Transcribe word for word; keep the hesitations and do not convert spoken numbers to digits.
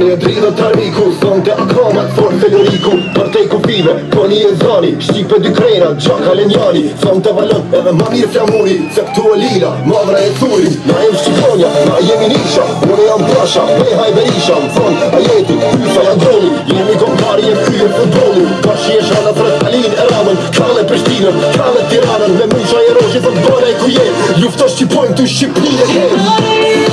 e drita t'armiku, sonte akamat forse liriku. Partej kufive, po një e zani, shqipe dy krena, gjaka lenjani. Sonte valon edhe ma mirë flamuri, se këtu e lila, madra e curi. Na jem Shqiponja, na jemi nisha, unë jam Prasha, me Hajberisha. Më thon, a jeti, hysa ja droni, jemi kompari e krye futbolu. Bashkë e shana Frestalin e Ramën, kalle Prishtinën, kalle Tiranën. Me musha e roshi thot bore ku jem, lufto Shqipojnë tu Shqipnin e jem.